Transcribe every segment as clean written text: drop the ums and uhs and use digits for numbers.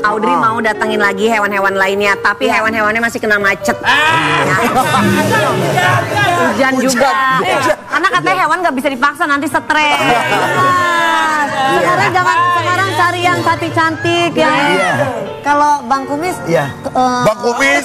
Audrey mau datengin lagi hewan-hewan lainnya, tapi hewan-hewannya masih kena macet. Hujan juga. Karena katanya hewan nggak bisa dipaksa, nanti stres. Sekarang cari yang cantik-cantik ya. Kalau Bang Kumis, Bang Kumis.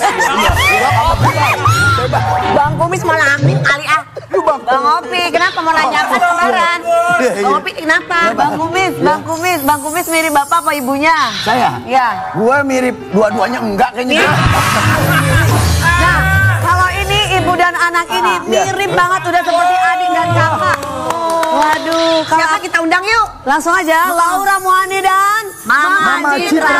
Bang Kumis malah ambil kali ah. Bang Opi, kenapa mau nanya apa kemarin? Bang Opi, kenapa? Bang Kumis mirip bapak apa ibunya? Saya? Iya. Gue mirip dua-duanya enggak kayaknya. Nah, kalau ini ibu dan anak ini mirip banget, udah seperti adik dan kakak. Waduh, Siapa kita undang yuk? langsung aja Laura Mohani dan Mama Citra.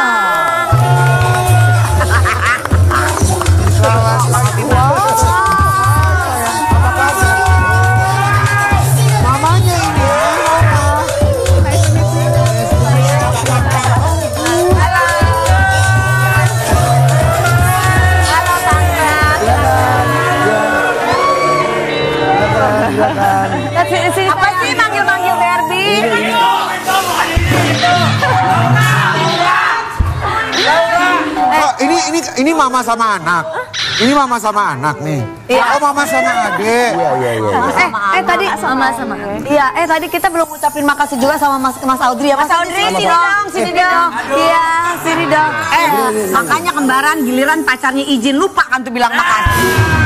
Mamanya ini. Apa sih manggil-manggil Barbie? Ini mama sama anak. Ini mama sama anak nih. Oh, mama sama adik. Iya. Tadi sama-sama. Iya, tadi kita belum ngucapin makasih juga sama Mas Audrey ya. Mas Audrey, sini dong. Iya, sini dong. Makanya kembaran giliran pacarnya izin lupa kan tuh bilang makasih.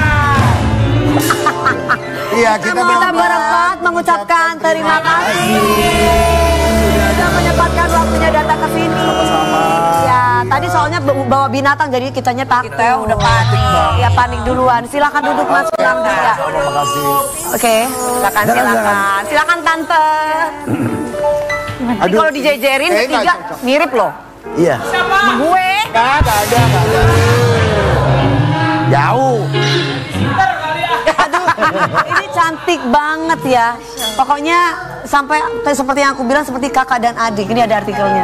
Iya, kita berempat mengucapkan terima kasih sudah menyempatkan waktunya datang ke sini. Ya, tadi soalnya bawa binatang jadi kitanya takut. Kita udah panik. Ya, panik duluan. Silakan duduk Mas Rangga. Ya. Terima kasih. Oke. Silakan Tante. Aduh, kalau dijejerin bertiga mirip loh. Iya. Sama gue. Gak ada. Jauh. Ini cantik banget ya. Pokoknya sampai seperti yang aku bilang seperti kakak dan adik. Ini ada artikelnya.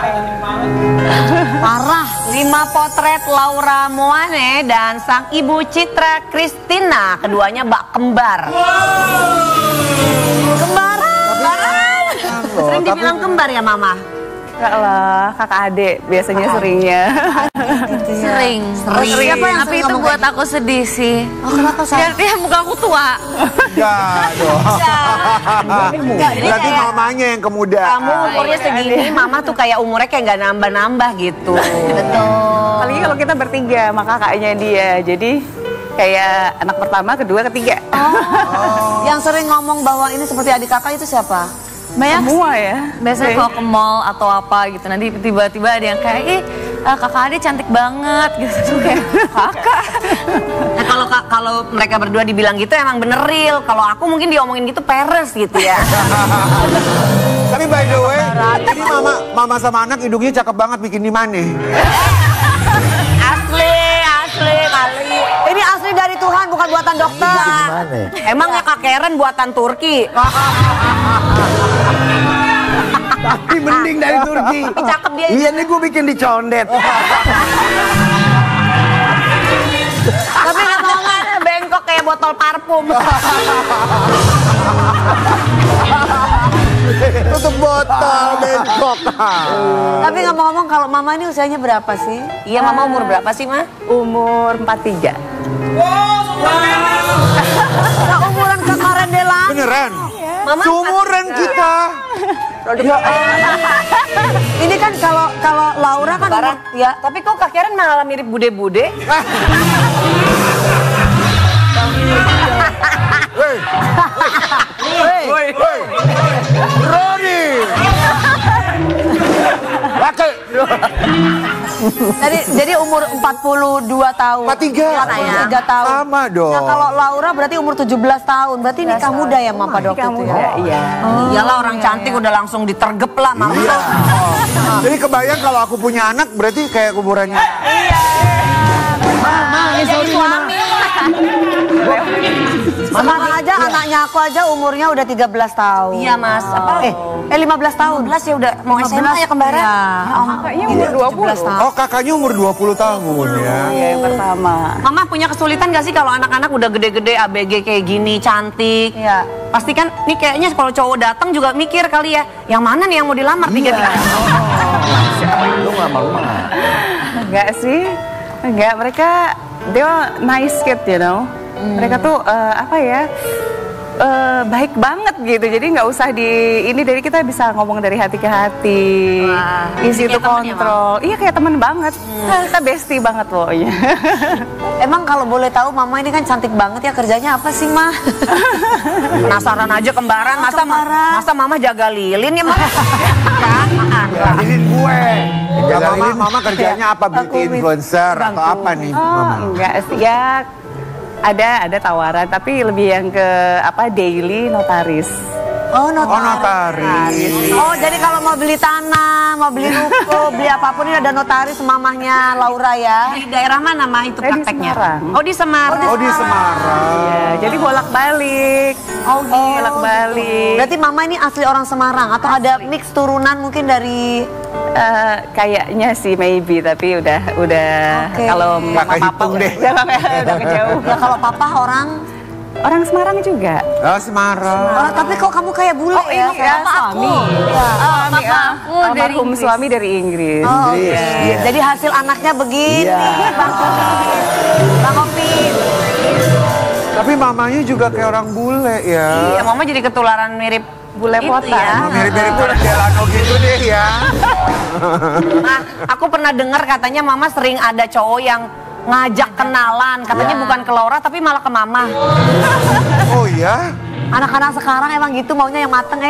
Parah. 5 potret Laura Mohani dan sang ibu Citra Kristina. Keduanya bak kembar. Kembaran. Sering dibilang kembar ya Mama? Enggak lah, kakak adik biasanya seringnya. Sering. Siapa yang Tapi itu buat aku sedih sih. Oh, kenapa sayang? Berarti muka aku tua. Enggak dong. Berarti mamanya yang kemuda. Kamu umurnya segini, Mama tuh kayak umurnya kayak nggak nambah-nambah gitu. Betul. Apalagi kalau kita bertiga sama kakaknya dia. Jadi kayak anak pertama, kedua, ketiga. Yang sering ngomong bahwa ini seperti adik kakak itu siapa? Banyak Semua ya. biasanya kalau ke mall atau apa gitu, nanti tiba-tiba ada yang kayak kakak adik cantik banget gitu. Kayak kakak. Nah, kalau mereka berdua dibilang gitu emang bener real. Kalau aku mungkin diomongin gitu peres gitu ya. Tapi by the way, ini mama sama anak hidungnya cakep banget bikin di mana? Asli kali. Ini asli dari Tuhan, bukan buatan dokter. Emangnya Kak Karen buatan Turki? Tapi mending dari Turki. Cakep dia. Iya nih gue bikin di condet. Tapi ngomong-ngomong bengkok kayak botol parfum. Tutup botol bengkok. Tapi ngomong-ngomong kalau mama ini usianya berapa sih? Iya, Mama umur berapa sih, Ma? Umur 43. Nah, umuran Kak Karen Delan. Beneran? Mama Seumuran kita. Ini kan kalau Laura kan Barang. ya. Tapi kok Kak Karen malah mirip bude-bude? Roni. Laki. Jadi umur 42 tahun. 43. 43 tahun. Sama dong. Nah, kalau Laura berarti umur 17 tahun. Berarti nikah muda ya Mama Dok itu ya. Iya. Iyalah orang cantik udah langsung ditergep lah Mama. Iya. Jadi kebayang kalau aku punya anak berarti kayak kuburannya. Jadi suami. Sama aja anaknya aku aja umurnya udah 13 tahun. Iya Mas. Apa? 15 tahun. 15 ya udah mau SMA ya kembaran. Ya. Kakaknya umur 20. Oh, kakaknya umur 20 tahun ya. Iya, yang pertama. Mama punya kesulitan gak sih kalau anak-anak udah gede-gede ABG kayak gini, cantik? Iya. Pasti kan, nih kayaknya kalau cowok datang juga mikir kali ya, yang mana nih yang mau dilamar tiga-tiga? Lu nggak malu nggak? Enggak sih, enggak. Mereka dia nice kid, you know. Mereka tuh apa ya? Baik banget gitu, jadi nggak usah dari kita bisa ngomong dari hati ke hati. Wah, Isi itu kayak temen ya, kontrol. Iya kayak temen banget. Kita bestie banget pokoknya. Emang kalau boleh tahu Mama ini kan cantik banget ya, kerjanya apa sih Ma? Penasaran aja kembaran, masa Mama jaga lilin ya, Ma? Jagain gue. Ya, mama kerjanya apa? Beauty influencer atau apa nih, Mama? Enggak sih ya. Ada tawaran, tapi lebih yang ke daily notaris. Oh, Notaris. Oh, jadi kalau mau beli tanah, mau beli ruko, beli apapun ini ada notaris mamahnya Laura ya. Di daerah mana, Ma, itu Saya di prakteknya? Semarang. Oh, di Semarang. Oh, di Semarang. Iya, jadi bolak-balik. Bolak-balik. Berarti Mama ini asli orang Semarang atau ada mix turunan mungkin dari Kayaknya sih maybe, tapi udah Oke. kalau Nggak kehitung deh. udah kejauh. ya kalau Papa Orang Semarang juga. Oh, Semarang. orang tapi kok kamu kayak bule ya? suami. Papa aku dari Almarhum suami dari Inggris. Oh, Inggris, oke. iya. Jadi hasil anaknya begini, Bang Opin. Tapi mamanya juga kayak orang bule ya. Iya, Mama jadi ketularan mirip Bule itu potan. ya. Mirip-mirip orang Delano gitu deh ya. Nah, aku pernah dengar katanya Mama sering ada cowok yang ngajak kenalan, katanya bukan ke Laura tapi malah ke Mama. Oh ya? Anak-anak sekarang emang gitu maunya yang mateng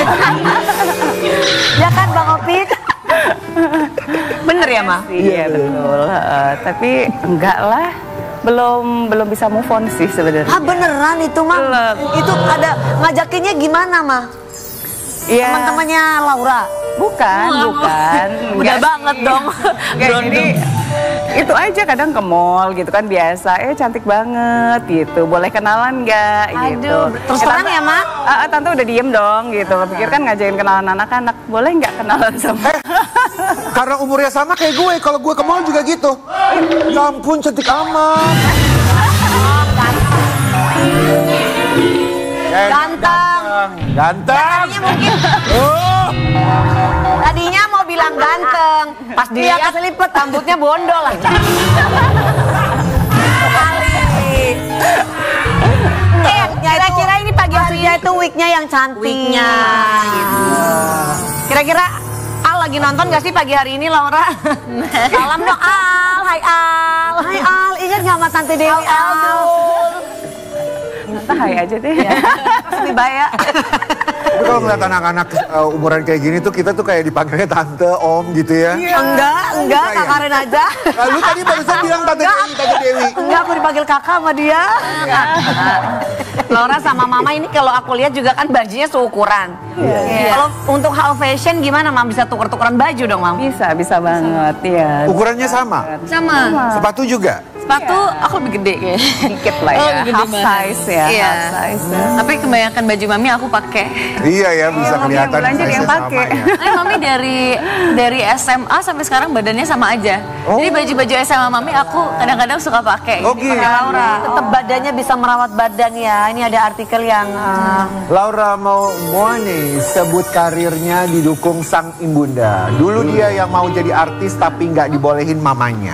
ya kan Bang Opin? Bener ya, Ma? Iya betul. Tapi enggak lah. Belum bisa move on sih sebenarnya. Ah beneran itu mah? Belum. Itu ada ngajakinnya gimana mah? Iya. Teman-temannya Laura? Bukan. Udah Enggak banget sih. dong. Enggak, jadi itu aja kadang ke mall gitu kan biasa. Cantik banget gitu. Boleh kenalan nggak gitu. terus terang Tante- ya, Ma? Tante udah diem dong gitu. Pikir kan ngajakin kenalan anak-anak. Boleh nggak kenalan sama Karena umurnya sama kayak gue, kalau gue ke mall juga gitu. Ya ampun, cantik amat. Ganteng. Ganteng. Tadinya mungkin, tadinya mau bilang ganteng, pas Iya, dilihat keselipet. rambutnya bondol lah. Kira-kira ini pagi hari Maksudnya itu wignya yang cantik. wignya gitu. Kira-kira Al lagi nonton gak sih pagi hari ini, Laura? Salam dong Al, hai Al. Hai Al, ingat nggak sama Tante Dewi Al? Tante hai aja deh. Lebih baik ya. Tapi kalau ngeliat anak-anak umuran kayak gini tuh kita tuh kayak dipanggilnya tante, om gitu ya. Enggak, Kak Karen aja. Nah, lu tadi barusan bilang tante Dewi, tante Dewi. Enggak, aku dipanggil kakak sama dia. Laura sama Mama ini kalau aku lihat juga kan bajunya seukuran. Kalau untuk hal fashion gimana, Mam? Bisa tuker-tukeran baju dong, Mam? Bisa banget ya. Ukurannya sama? Sama. Sepatu juga? Sepatu aku lebih gede kayaknya. Dikit lah ya, lebih gede half banget. size ya, Iya. half size ya. Tapi kebanyakan baju mami aku pakai. Iya ya, bisa Mami kelihatan yang belanja dia yang size-nya pakai. sama ya. Mami dari SMA sampai sekarang badannya sama aja. Oh. Jadi baju-baju SMA mami aku kadang-kadang suka pakai. Oh gitu. Laura, tetap badannya bisa merawat badan ya. Ini ada artikel yang Laura mau nih sebut karirnya didukung sang ibunda. Dulu dia yang mau jadi artis tapi nggak dibolehin mamanya.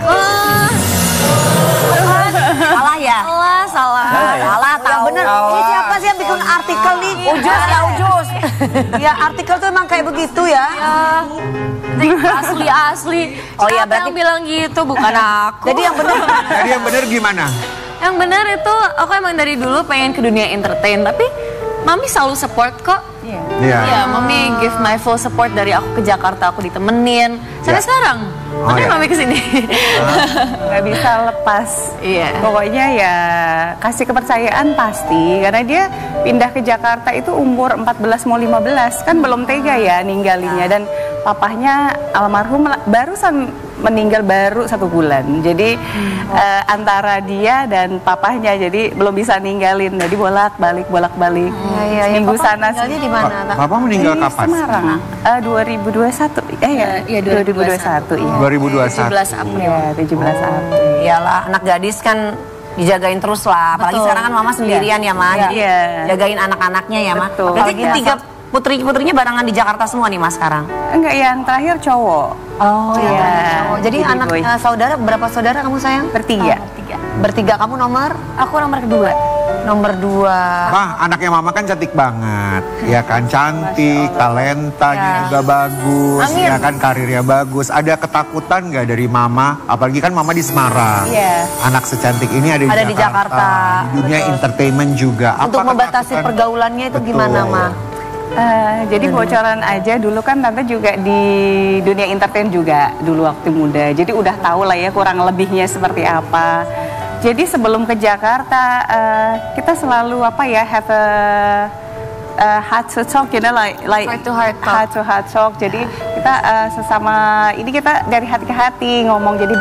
Salah ya? Salah. Salah, yang tahu. bener. Ini siapa sih yang bikin artikel nih? Ujus ya, Ujus. Ya artikel tuh emang kayak begitu ya. Asli. Oh iya, Siapa berarti- yang bilang gitu, bukan aku. Jadi yang bener. Jadi yang bener gimana? Yang benar itu aku emang dari dulu pengen ke dunia entertain, tapi mami selalu support kok. Iya. Iya, mami give my full support dari aku ke Jakarta, aku ditemenin. Sampai Ya. sekarang. Oh, Makanya ya. mami kesini. Nggak bisa lepas. Iya. Pokoknya ya kasih kepercayaan pasti. Karena dia pindah ke Jakarta itu umur 14 mau 15. Kan belum tega ya ninggalinnya. Dan papahnya almarhum barusan meninggal baru 1 bulan. Jadi antara dia dan papahnya jadi belum bisa ninggalin. Jadi bolak-balik. Seminggu sana. Tinggalnya di mana? Tak? Papa meninggal Di kapan? Semarang. 2021. Iya, 2021 iya. 2021. 17 April. Iya, 17 April. Iyalah, anak gadis kan dijagain terus lah. Apalagi Betul. sekarang kan Mama sendirian ya, Ma. Jadi Iya. jagain anak-anaknya ya, Ma. Betul. Berarti Iya. putri-putrinya barengan di Jakarta semua nih Mas sekarang? Enggak, yang terakhir cowok. Oh iya. Jadi Baby anak boy. saudara, berapa saudara kamu sayang? Bertiga. Bertiga, kamu nomor? Aku nomor kedua. Nomor 2. Wah, anaknya mama kan cantik banget. Ya kan, cantik, talentanya juga bagus. Amin. Ya kan, karirnya bagus. Ada ketakutan nggak dari mama? Apalagi kan mama di Semarang. Iya. Anak secantik ini ada Ada di Jakarta. Di dunia entertainment juga. Untuk Apa membatasi ketakutan? pergaulannya itu Betul. gimana, Ma? Jadi bocoran aja, dulu kan tante juga di dunia entertain juga dulu waktu muda. Jadi udah tahu lah ya kurang lebihnya seperti apa. Jadi sebelum ke Jakarta kita selalu have a heart to talk, like Heart to heart talk. heart to heart talk. Jadi kita sesama ini kita dari hati ke hati ngomong, jadi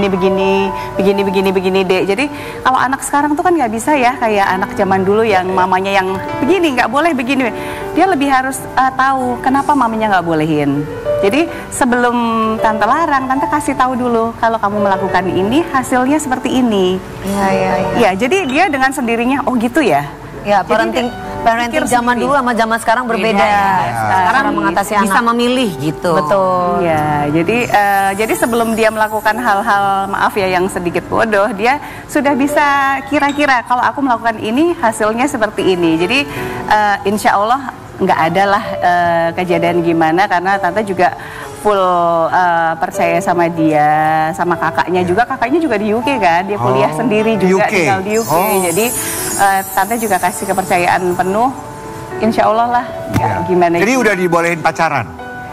begini dek. Jadi kalau anak sekarang tuh kan nggak bisa ya kayak anak zaman dulu yang mamanya yang begini nggak boleh begini. Dia lebih harus tahu kenapa mamanya nggak bolehin. Jadi sebelum tante larang, tante kasih tahu dulu kalau kamu melakukan ini hasilnya seperti ini. Iya. Ya, jadi dia dengan sendirinya oh gitu ya. Ya, Jadi parenting pikir zaman sendiri. dulu sama zaman sekarang berbeda. Sekarang Cara mengatasi bisa anak. memilih gitu. Betul. Iya, jadi sebelum dia melakukan hal-hal maaf ya yang sedikit bodoh, dia sudah bisa kira-kira kalau aku melakukan ini hasilnya seperti ini. Jadi insya Allah nggak ada lah kejadian gimana karena tante juga full percaya sama dia, sama kakaknya juga. Kakaknya juga di UK kan, dia kuliah sendiri di juga UK. tinggal di UK. Jadi tante juga kasih kepercayaan penuh. Insya Allah lah, nggak Ya. gimana. Jadi udah dibolehin pacaran?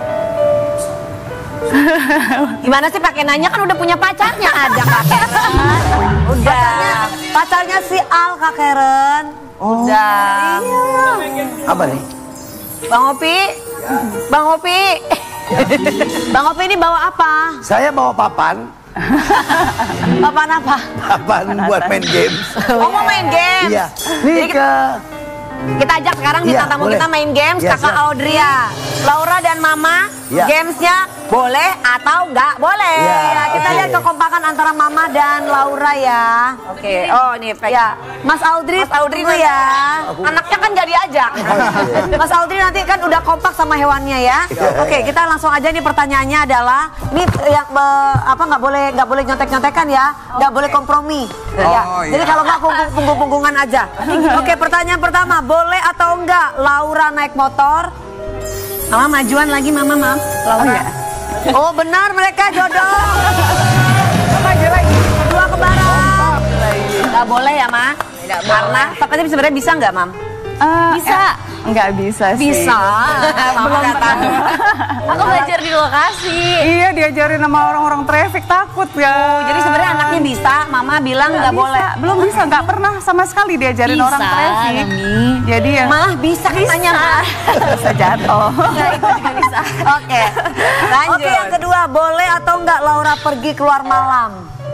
Gimana sih pakai nanya, kan udah punya pacarnya ada Kak Karen. Udah. Pacarnya si Al, Kak Karen. Udah. Apa nih? Bang Opi. Bang Opi. Bang Opi ini bawa apa? Saya bawa papan. Papan apa? Papan buat main games. Oh, mau main game. Iya. Nih ke... Kita ajak sekarang Iya, bintang tamu boleh. kita main games. Iya, Kakak siap. Audria, Laura dan Mama. Iya. Gamesnya boleh atau nggak boleh. Iya, Ya, kita oke. lihat kekompakan antara Mama dan Laura ya. Oke. Oh, ini Ya, Mas Audrey, Mas Audrey tunggu nanti. ya. Anaknya kan nggak diajak. Mas Audrey nanti kan udah kompak sama hewannya ya. Oke, kita langsung aja nih, pertanyaannya adalah ini yang nggak boleh nyontek-nyontekan ya, nggak boleh kompromi. Ya. Oh, Jadi iya. kalau nggak punggung-punggungan aja. Oke, pertanyaan pertama, boleh atau enggak Laura naik motor? Mama majuan lagi, Mama, maaf. Laura. Oh, benar, mereka jodoh. Maju lagi. Kedua kembaran. Nggak boleh ya, Ma? Karena, tapi sebenarnya bisa nggak, Mam? Bisa. Nggak bisa sih. Bisa. Mama datang. Aku belajar di lokasi. Iya, diajarin sama orang-orang traffic, takut ya. Jadi sebenarnya anaknya bisa, Mama bilang nggak boleh. Belum bisa, nggak pernah sama sekali diajarin Bisa, orang traffic. Nami. Jadi ya Mah bisa katanya, Mah. bisa jatuh. Nggak, itu juga bisa. Oke, lanjut. Oke, yang kedua, boleh atau enggak Laura pergi keluar malam?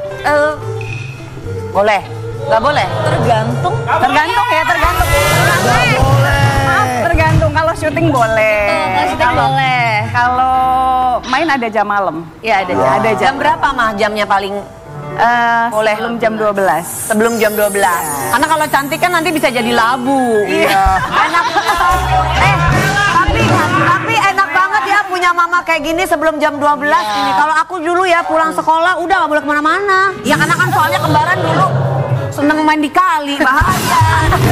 Boleh. Nggak boleh? Tergantung. Tergantung ya, tergantung. Maaf, tergantung. Kalau syuting boleh. Kalau syuting boleh. Kalau main ada jam malam. Ya ada. Ada Jam berapa, Mah? Jamnya paling Boleh. Sebelum jam 12. sebelum jam 12. Karena kalau cantik kan nanti bisa jadi labu. Iya. Enak. Tapi enak banget ya punya mama kayak gini sebelum jam 12 ini. Kalau aku dulu ya pulang sekolah udah gak boleh kemana-mana. Ya karena kan soalnya kembaran dulu seneng main di kali, bahaya.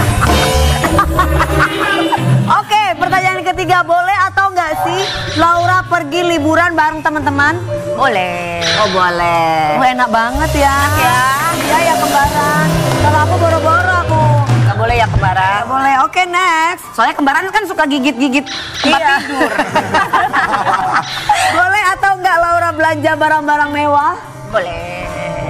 Oke, pertanyaan ketiga, boleh atau enggak sih Laura pergi liburan bareng teman-teman? Boleh. Oh boleh. Oh, enak banget ya. Iya ya kembaran. Kalau aku boro-boro aku. Nggak boleh ya kembaran. Nggak boleh. Oke, next. Soalnya kembaran kan suka gigit-gigit tempat Iya. tidur. Boleh atau enggak Laura belanja barang-barang mewah? Boleh.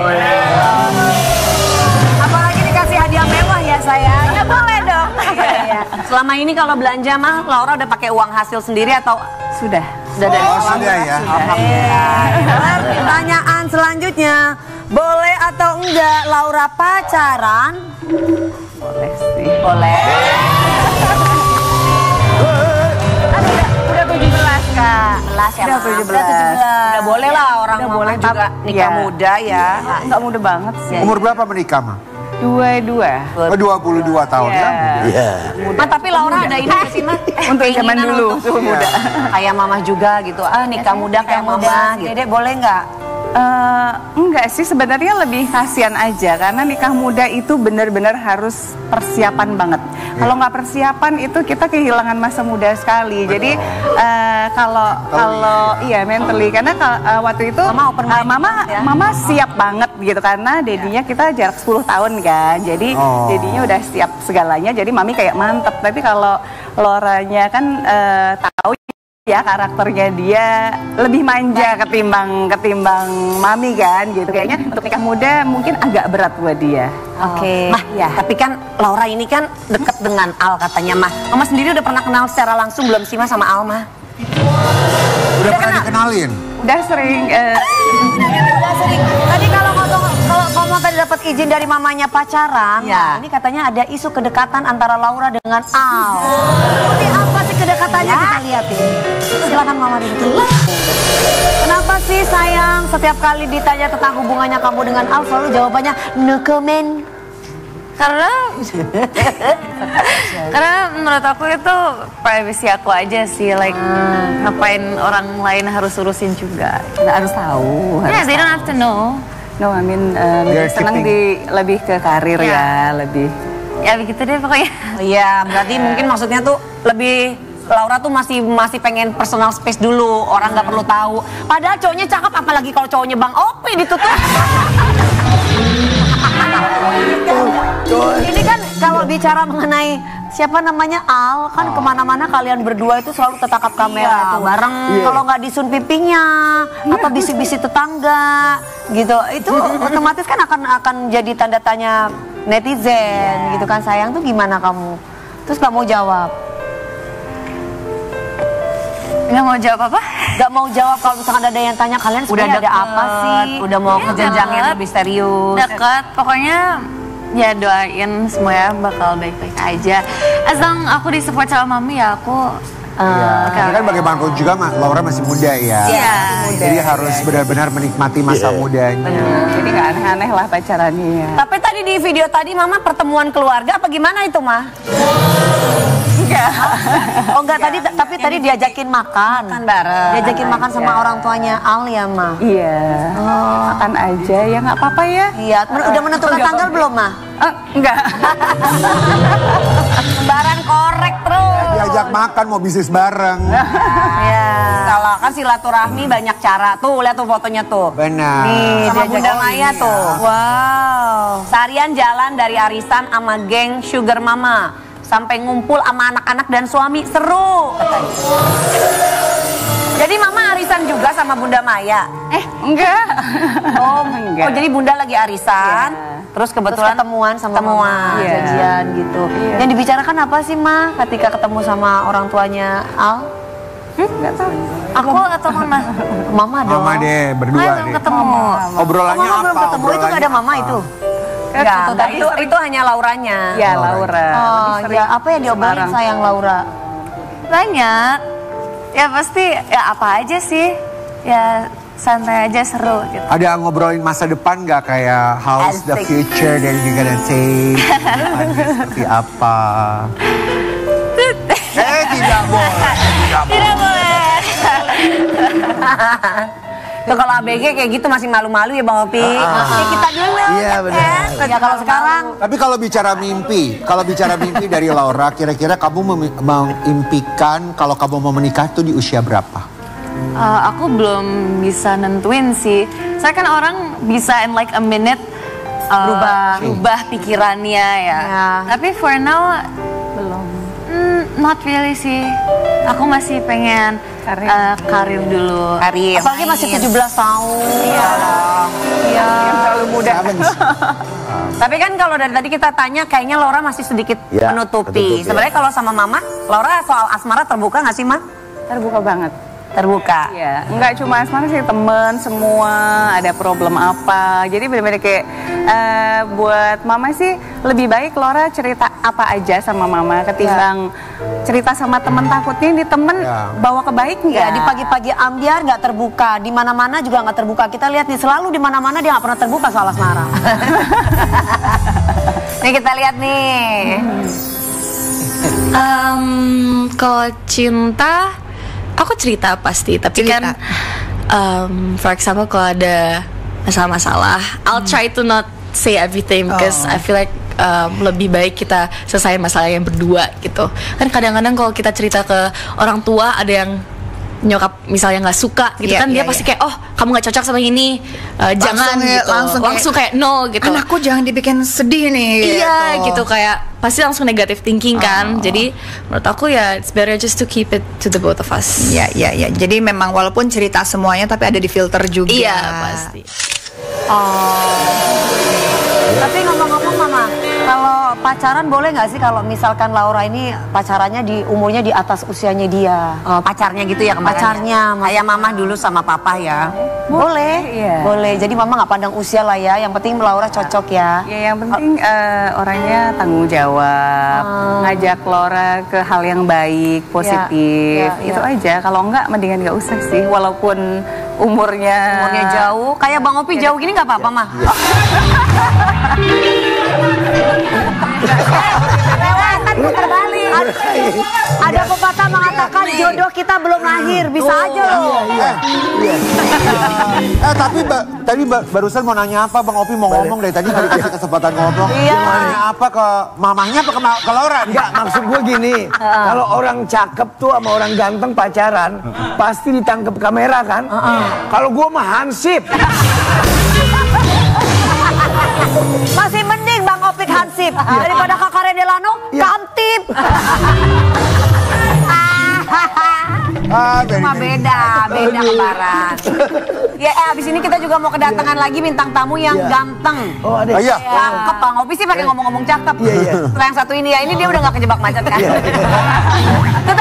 Apalagi dikasih hadiah mewah ya sayang. Ya boleh dong. Iya. Selama ini kalau belanja mah Laura udah pakai uang hasil sendiri atau Sudah. udah dari Oh, sudah ya. Pertanyaan selanjutnya, boleh atau enggak Laura pacaran? Boleh sih. boleh. Udah 17, Kak. 17 ya, Udah Mam. 17. Udah boleh lah orang Udah mama boleh, juga tapi- nikah iya. muda ya. Nggak muda banget sih. Umur berapa menikah, Ma? 22. Oh, 22 tahun ya. Iya. Ma, tapi Laura ada ini nggak sih, Ma? Untuk zaman Keinginan dulu, untuk suhu muda. Kayak mama juga gitu. Nikah muda kayak mama gitu. Dedek boleh nggak? Enggak sih, sebenarnya lebih kasihan aja karena nikah muda itu benar-benar harus persiapan banget. Kalau nggak persiapan itu kita kehilangan masa muda sekali. Jadi kalau iya mentally karena waktu itu mama siap banget gitu karena dedinya kita jarak 10 tahun kan. Jadi dedinya udah siap segalanya. Jadi mami kayak mantep. Tapi kalau Lauranya kan tahu ya karakternya dia lebih manja ketimbang mami kan gitu. Kayaknya untuk nikah muda mungkin agak berat buat dia. Oke. Mah, ya. Tapi kan Laura ini kan deket dengan Al katanya, Mah. Mama sendiri udah pernah kenal secara langsung belum sih, Mah, sama Al, Mah? Udah pernah dikenalin? Udah sering. Udah sering. Tadi kalau kamu tadi dapat izin dari mamanya pacaran, Ya. ini katanya ada isu kedekatan antara Laura dengan Al. Seperti apa sih kedekatannya kita lihat ini. Silakan Mama dulu. Kenapa sih sayang setiap kali ditanya tentang hubungannya kamu dengan Al selalu jawabannya no comment? Karena menurut aku itu privacy aku aja sih, like ngapain orang lain harus urusin juga. Nggak harus tahu. Yeah, they don't have to know. No, I mean They're senang lebih ke karir ya, lebih. Ya begitu deh pokoknya. Iya, berarti mungkin maksudnya tuh lebih Laura tuh masih pengen personal space dulu, orang nggak perlu tahu. Padahal cowoknya cakep, apalagi kalau cowoknya Bang Opi ditutup. Ini kan kalau bicara mengenai siapa namanya Al, kan kemana-mana kalian berdua itu selalu tetangkap kamera tuh bareng. Kalau nggak disun pipinya atau bisik-bisik tetangga gitu, itu otomatis kan akan jadi tanda tanya netizen gitu kan. Sayang tuh gimana kamu? Terus nggak mau jawab? Nggak mau jawab apa? Gak mau jawab kalau misalkan ada yang tanya kalian sebenarnya ada apa sih? Udah mau ke jenjang yang deket. lebih serius. Dekat, pokoknya ya doain semuanya bakal baik-baik aja. As long aku disupport sama mami ya aku. Tapi kan bagaimanapun juga Laura masih muda ya. Iya. Jadi harus benar-benar menikmati masa mudanya. Jadi nggak aneh-aneh lah pacarannya. Tapi tadi di video tadi Mama pertemuan keluarga apa gimana itu, Mah? Enggak. Oh enggak, tapi tadi diajakin makan. Makan bareng. Diajakin makan sama orang tuanya Al ya, Ma? Iya. Makan aja ya nggak apa-apa ya. Iya, udah menentukan tanggal belum, Ma? Enggak. Sembaran korek terus. Diajak makan mau bisnis bareng. Ya. Kalau kan silaturahmi banyak cara. Tuh, lihat tuh fotonya tuh. Benar. Nih, sama diajak Bunda Maya tuh. Wow. Seharian jalan dari arisan sama geng Sugar Mama. Sampai ngumpul sama anak-anak dan suami. Seru katanya. Jadi Mama arisan juga sama Bunda Maya? Enggak. Oh, jadi Bunda lagi arisan. Terus kebetulan ketemuan sama Mama, Iya. janjian gitu. Yang dibicarakan apa sih, Ma, ketika ketemu sama orang tuanya Al? Nggak tahu. Aku atau Mama? Mama dong. Mama deh, berdua Mama deh. belum ketemu. Obrolannya Mama belum apa? ketemu, itu nggak ada Mama itu? Enggak, itu hanya Lauranya. Ya Laura. Oh, ya apa yang diobrolin Semarang. sayang Laura? Banyak. Ya pasti ya apa aja sih. Ya santai aja seru gitu. Ada ngobrolin masa depan nggak kayak how's the future that you gonna take? Depannya seperti apa? Tidak boleh. Tidak boleh. Tuh kalau ABG kayak gitu masih malu-malu ya Bang Opi. Ya kita dulu. Iya benar. Ya kalau sekarang Tapi kalau bicara mimpi dari Laura, kira-kira kamu mengimpikan kalau kamu mau menikah tuh di usia berapa? Aku belum bisa nentuin sih. Saya kan orang bisa in like a minute berubah pikirannya ya. Tapi for now belum. Not really sih. Aku masih pengen karir dulu. Karir. apalagi masih 17 tahun. Iya. Terlalu muda. Tapi kan kalau dari tadi kita tanya kayaknya Laura masih sedikit Ya, menutupi. ketutup, ya. Sebenarnya kalau sama Mama, Laura soal asmara terbuka nggak sih, Ma? Terbuka banget. Terbuka. Iya, nggak cuma asmara sih, temen semua ada problem apa. Jadi benar-benar kayak buat Mama sih lebih baik Laura cerita apa aja sama Mama ketimbang cerita sama temen. Takutnya di temen bawa ke baik nggak? Ya, di pagi-pagi ambiar nggak terbuka, di mana-mana juga nggak terbuka. Kita lihat nih selalu di mana-mana dia nggak pernah terbuka soal asmara. Nih kita lihat nih. Kalau cinta, aku cerita pasti. Tapi kan, for example kalau ada masalah-masalah, I'll try to not say everything because I feel like lebih baik kita selesaiin masalah yang berdua gitu. Kan kadang-kadang kalau kita cerita ke orang tua, ada yang nyokap misalnya nggak suka gitu dia pasti kayak kamu nggak cocok sama ini, jangan gitu, langsung kayak no gitu. Anakku jangan dibikin sedih nih. Iya gitu kayak pasti langsung negative thinking kan. Jadi menurut aku ya it's better just to keep it to the both of us. Iya. Jadi memang walaupun cerita semuanya tapi ada di filter juga. Iya pasti. Tapi ngomong-ngomong Mama, kalau pacaran boleh nggak sih kalau misalkan Laura ini pacarannya di umurnya di atas usianya dia? Pacarnya gitu ya kemarin. Pacarnya, Kayak mama dulu sama papa ya. Boleh, boleh. Jadi Mama nggak pandang usia lah ya. Yang penting Laura cocok ya. Ya yang penting orangnya tanggung jawab, ngajak Laura ke hal yang baik, positif, itu aja. Kalau enggak mendingan nggak usah sih, walaupun umurnya jauh. Kayak Bang Opi jauh gini nggak apa-apa mah. Terbalik. Ada pepatah mengatakan jodoh kita belum lahir, bisa aja loh. Tadi barusan mau nanya apa Bang Opi mau ngomong dari tadi nggak dikasih kesempatan ngomong. Mau nanya apa ke mamahnya apa ke Laura? Enggak, maksud gue gini, kalau orang cakep tuh sama orang ganteng pacaran, pasti ditangkap kamera kan? Kalau gue mah hansip. Masih mending Bang Opik hansip daripada Kakak Delano kantip. Cuma beda kembaran. Ya abis ini kita juga mau kedatangan lagi bintang tamu yang ganteng. Oh ada. Iya. Cakep Bang Opi sih pakai ngomong-ngomong cakep. Setelah yang satu ini ya, ini dia udah gak kejebak macet kan.